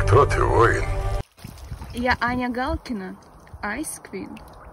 Кто ты, воин? Я Аня Галкина, Ice Queen.